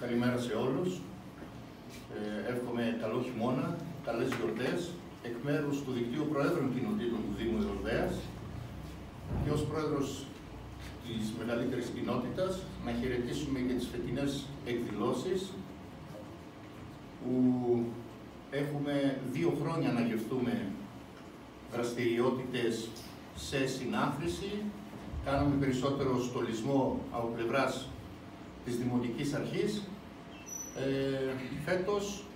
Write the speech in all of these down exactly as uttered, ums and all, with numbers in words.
Καλημέρα σε όλους. Ε, εύχομαι καλό χειμώνα, καλές γιορτές, εκ μέρους του Δικτύου Προέδρων Κοινοτήτων του Δήμου Εορδαίας και ως Πρόεδρος της μεγαλύτερης κοινότητας να χαιρετήσουμε και τις φετινές εκδηλώσεις που έχουμε δύο χρόνια να γευτούμε δραστηριότητες σε συνάθρηση. Κάναμε περισσότερο στολισμό από πλευράς της Δημοτικής Αρχής. Ε, φέτος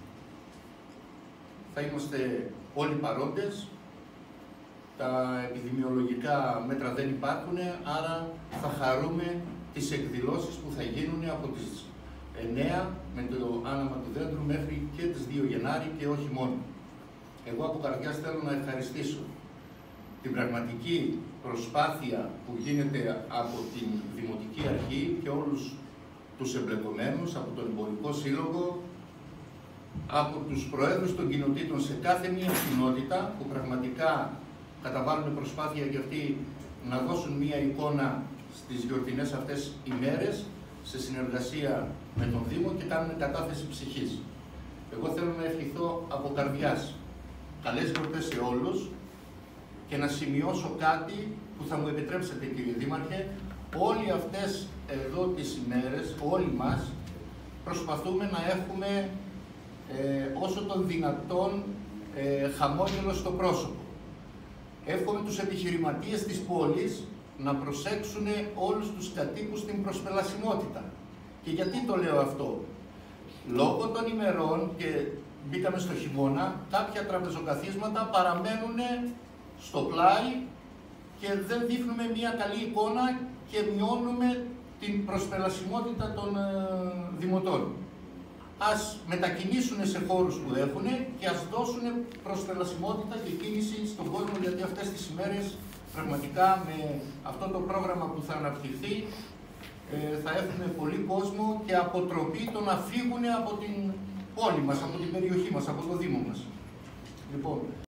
θα είμαστε όλοι παρόντες. Τα επιδημιολογικά μέτρα δεν υπάρχουν, άρα θα χαρούμε τις εκδηλώσεις που θα γίνουν από τις εννέα με το άναμα του δέντρου μέχρι και τις δύο Γενάρη και όχι μόνο. Εγώ από καρδιάς θέλω να ευχαριστήσω την πραγματική προσπάθεια που γίνεται από την Δημοτική Αρχή και όλους τους εμπλεκομένους, από τον Εμπορικό Σύλλογο, από τους Προέδρους των κοινοτήτων σε κάθε μία κοινότητα που πραγματικά καταβάλουν προσπάθεια για αυτοί να δώσουν μία εικόνα στις γιορτινές αυτές ημέρες σε συνεργασία με τον Δήμο και κάνουν κατάθεση ψυχής. Εγώ θέλω να ευχηθώ από καρδιάς καλές γιορτές σε όλους και να σημειώσω κάτι που θα μου επιτρέψετε, κύριε Δήμαρχε. Όλοι αυτές εδώ τις ημέρες, όλοι μας, προσπαθούμε να έχουμε ε, όσο τον δυνατόν ε, χαμόγελο στο πρόσωπο. Εύχομαι τους επιχειρηματίες της πόλης να προσέξουν όλους τους κατοίκους στην προσπελασιμότητα. Και γιατί το λέω αυτό? Λόγω των ημερών και μπήκαμε στο χειμώνα, κάποια τραπεζοκαθίσματα παραμένουν στο πλάι και δεν δείχνουμε μια καλή εικόνα και μειώνουμε την προσπελασιμότητα των ε, δημοτών. Ας μετακινήσουν σε χώρους που έχουν και ας δώσουν προσπελασιμότητα και κίνηση στον κόσμο, γιατί αυτές τις ημέρες πραγματικά με αυτό το πρόγραμμα που θα αναπτυχθεί ε, θα έχουμε πολύ κόσμο και αποτροπή το να φύγουν από την πόλη μας, από την περιοχή μας, από το Δήμο μας. Λοιπόν,